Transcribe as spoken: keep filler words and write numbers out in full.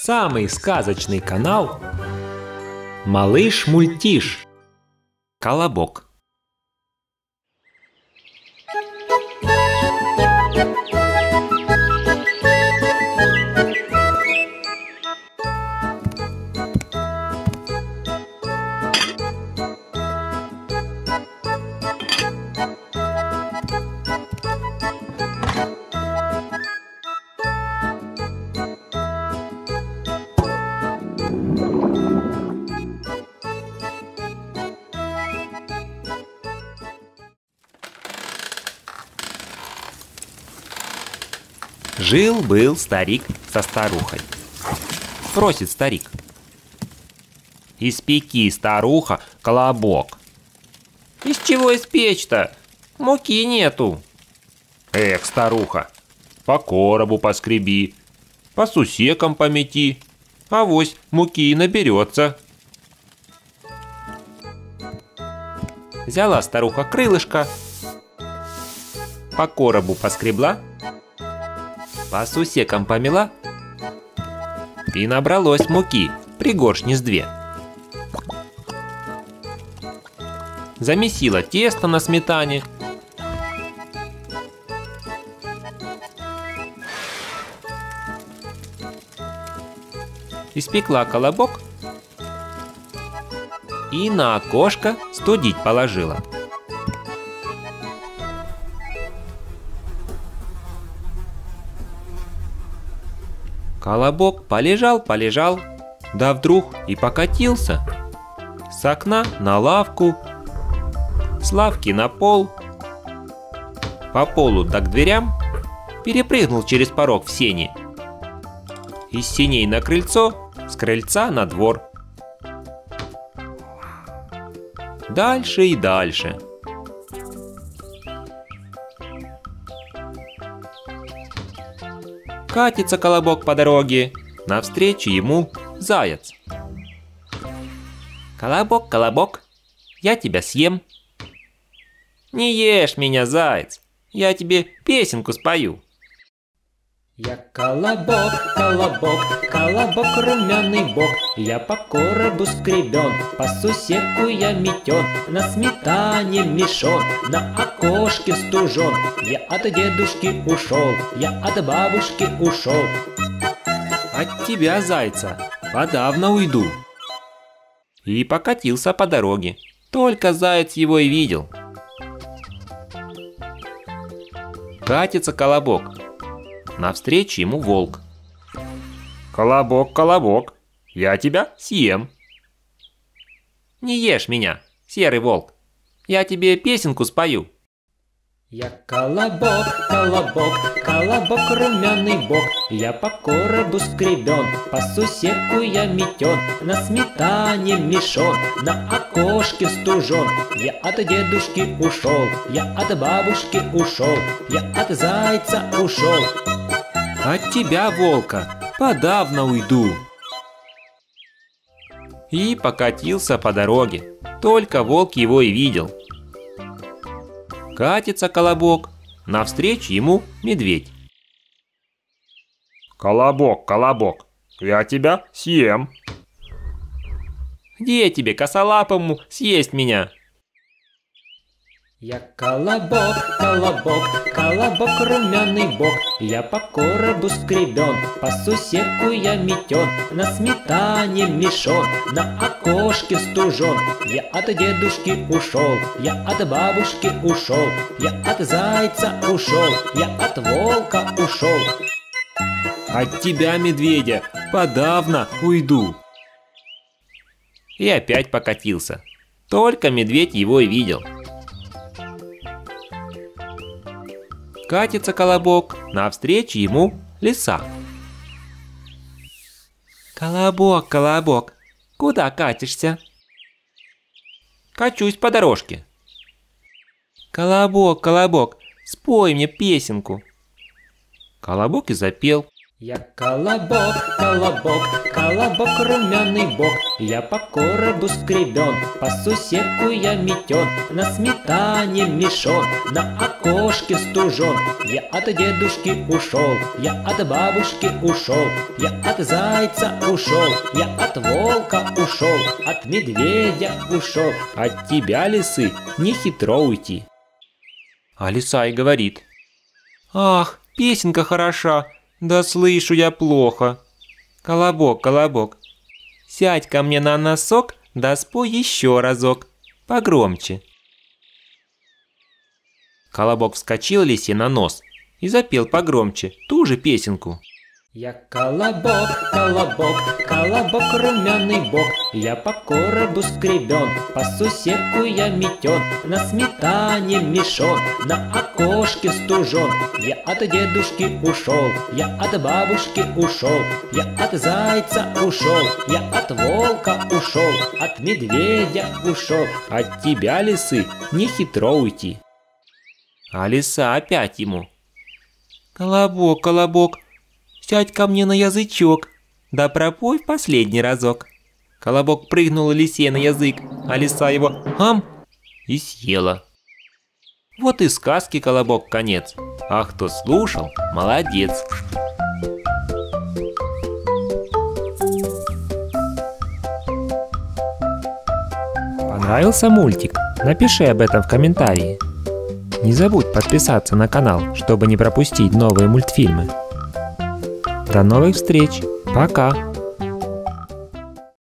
Самый сказочный канал Малыш-Мультиш. Колобок. Жил-был старик со старухой. Просит старик: испеки, старуха, колобок. Из чего испечь-то? Муки нету. Эх, старуха, по коробу поскреби, по сусекам помети, авось муки и наберется. Взяла старуха крылышко, по коробу поскребла, по сусекам помела, и набралось муки пригоршни с две. Замесила тесто на сметане, испекла колобок и на окошко студить положила. Колобок полежал-полежал, да вдруг и покатился. С окна на лавку, с лавки на пол, по полу да к дверям, перепрыгнул через порог в сени. Из сеней на крыльцо, с крыльца на двор. Дальше и дальше. Катится колобок по дороге, навстречу ему заяц. Колобок, колобок, я тебя съем. Не ешь меня, заяц, я тебе песенку спою. Я колобок, колобок, колобок румяный бок. Я по коробу скребен, по сусеку я метен, на сметане мешон, на окошке стужен. Я от дедушки ушел, я от бабушки ушел. От тебя, зайца, подавно уйду. И покатился по дороге, только заяц его и видел. Катится колобок, навстречу ему волк. Колобок, колобок, я тебя съем. Не ешь меня, серый волк, я тебе песенку спою. Я колобок, колобок, колобок румяный бок. Я по коробу скребен, по сусеку я метен, на сметане мешон, на окошке стужен. Я от дедушки ушел, я от бабушки ушел, я от зайца ушел. От тебя, волка, подавно уйду. И покатился по дороге, только волк его и видел. Катится колобок, навстречу ему медведь. Колобок, колобок, я тебя съем. Где тебе, косолапому, съесть меня? Я колобок, колобок, колобок румяный бок. Я по коробу скребен, по сусеку я метен, на сметане мешон, на окошке стужен. Я от дедушки ушел, я от бабушки ушел, я от зайца ушел, я от волка ушел. От тебя, медведя, подавно уйду. И опять покатился, только медведь его и видел. Катится колобок, навстречу ему лиса. Колобок, колобок, куда катишься? Качусь по дорожке. Колобок, колобок, спой мне песенку. Колобок и запел. Я колобок, колобок, колобок румяный бок. я по коробу скребен, по сусеку я метен, на сметане мешон, на окошке стужен. Я от дедушки ушел, я от бабушки ушел, я от зайца ушел, я от волка ушел, от медведя ушел. От тебя, лисы, не хитро уйти. А лиса и говорит: ах, песенка хороша, да слышу я плохо. Колобок, колобок, сядь ко мне на носок, да спой еще разок, погромче. Колобок вскочил лисе на нос и запел погромче ту же песенку. Я колобок, колобок, колобок румяный бок, я по коробу скребен, по сусеку я метен, на сметане мешон, на окошке стужен. Я от дедушки ушел, я от бабушки ушел, я от зайца ушел, я от волка ушел, от медведя ушел. От тебя, лисы, не хитро уйти. А лиса опять ему: колобок, колобок, сядь ко мне на язычок, да пропой в последний разок. Колобок прыгнул лисе на язык, а лиса его ам и съела. Вот и сказки «Колобок» конец. А кто слушал, молодец. Понравился мультик? Напиши об этом в комментарии. Не забудь подписаться на канал, чтобы не пропустить новые мультфильмы. До новых встреч. Пока.